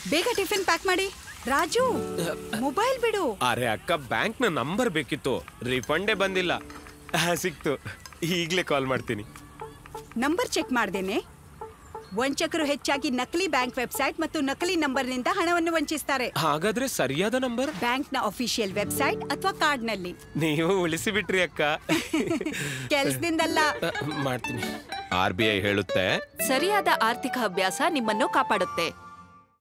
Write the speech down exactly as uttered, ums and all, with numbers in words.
ಬೇಗ tiffin pack ಮಾಡಿ. Raju, mobile ಬಿಡು. ಅರೆ ಅಕ್ಕ, ಬ್ಯಾಂಕ್ ನ ನಂಬರ್ ಬೇಕಿತ್ತು, ರಿಫಂಡೇ ಬಂದಿಲ್ಲ. ಸಿಕ್ತು, ಈಗ್ಲೇ ಕಾಲ್ ಮಾಡ್ತೀನಿ. ನಂಬರ್ ಚೆಕ್ ಮಾಡ್ದೇನೆ. ವಂಚಕರು ಹೆಚ್ಚಾಗಿ ನಕಲಿ ಬ್ಯಾಂಕ್ ವೆಬ್ಸೈಟ್ ಮತ್ತು ನಕಲಿ ನಂಬರ್ ನಿಂದ ಹಣವನ್ನು ವಂಚಿಸ್ತಾರೆ. ಹಾಗಾದ್ರೆ ಸರಿಯಾದ ನಂಬರ್ ಬ್ಯಾಂಕ್ ನ ಅಫಿಷಿಯಲ್ ವೆಬ್ಸೈಟ್ ಅಥವಾ ಕಾರ್ಡ್ ನಲ್ಲಿ. ನೀವು ಉಳಿಸಿ ಬಿಟ್ರಿ ಅಕ್ಕ. ಕೆಲ್ಸದಿಂದಲ್ಲ. ಮಾಡ್ತೀನಿ. ಆರ್ ಬಿ ಐ ಹೇಳುತ್ತೆ, ಸರಿಯಾದ ಆರ್ಥಿಕ ಅಭ್ಯಾಸ ನಿಮ್ಮನ್ನು ಕಾಪಾಡುತ್ತೆ.